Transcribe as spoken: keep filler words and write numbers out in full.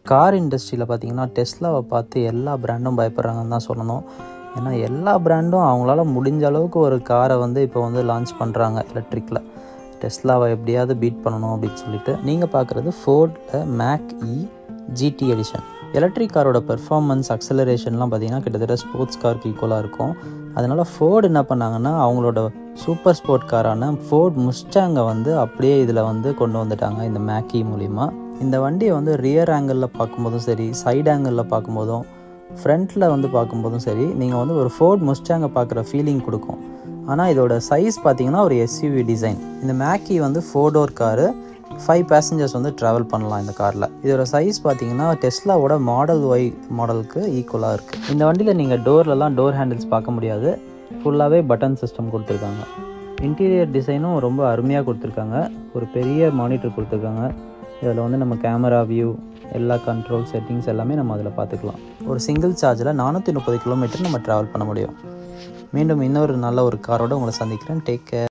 Car இண்டஸ்ட்ரியில் பார்த்திங்கன்னா டெஸ்லாவை பார்த்து எல்லா பிராண்டும் பயப்படுறாங்கன்னு தான் சொல்லணும். ஏன்னா எல்லா பிராண்டும் அவங்களால முடிஞ்ச அளவுக்கு ஒரு காரை வந்து இப்போ வந்து லான்ச் பண்ணுறாங்க எலக்ட்ரிக்கில். டெஸ்லாவை எப்படியாவது பீட் பண்ணணும் அப்படின்னு சொல்லிட்டு. நீங்கள் பார்க்குறது ஃபோர்டில் Mach E GT edition. Electric காரோட பெர்ஃபார்மன்ஸ் அக்சலரேஷன்லாம் பார்த்திங்கன்னா கிட்டத்தட்ட ஸ்போர்ட்ஸ் காருக்கு ஈக்குவலாக இருக்கும். அதனால் ஃபோர்டு என்ன பண்ணாங்கன்னா அவங்களோட சூப்பர் ஸ்போர்ட் காரான ஃபோர்ட் முஸ்டாங்கை வந்து அப்படியே இதில் வந்து கொண்டு வந்துட்டாங்க இந்த மேக் இ மூலிமா. இந்த வண்டியை வந்து ரியர் ஆங்கிளில் பார்க்கும்போதும் சரி, சைடு ஆங்கிளில் பார்க்கும்போதும், ஃப்ரண்ட்டில் வந்து பார்க்கும்போதும் சரி, நீங்கள் வந்து ஒரு ஃபோர்ட் முஸ்டாங்கை பார்க்குற ஃபீலிங் கொடுக்கும். ஆனால் இதோட சைஸ் பார்த்தீங்கன்னா ஒரு எஸ்யூவி டிசைன். இந்த மேக் இ வந்து four door car, five passengers வந்து ட்ராவல் பண்ணலாம் இந்த காரில். இதோட சைஸ் பார்த்தீங்கன்னா டெஸ்லாவோட மாடல் ஒய் மாடலுக்கு ஈக்குவலாக இருக்குது. இந்த வண்டியில் நீங்கள் டோர்லலாம் டோர் ஹேண்டில்ஸ் பார்க்க முடியாது. ஃபுல்லாகவே பட்டன் சிஸ்டம் கொடுத்துருக்காங்க. இன்டீரியர் டிசைனும் ரொம்ப அருமையாக கொடுத்துருக்காங்க. ஒரு பெரிய மானிட்டர் கொடுத்துருக்காங்க. இதில் வந்து நம்ம கேமரா வியூ, எல்லா கண்ட்ரோல் செட்டிங்ஸ் எல்லாமே நம்ம அதில் பார்த்துக்கலாம். ஒரு சிங்கிள் சார்ஜில் நானூற்றி முப்பது கிலோமீட்டர் நம்ம ட்ராவல் பண்ண முடியும். மீண்டும் இன்னொரு நல்ல ஒரு காரோடு உங்களை சந்திக்கிறேன். Take care.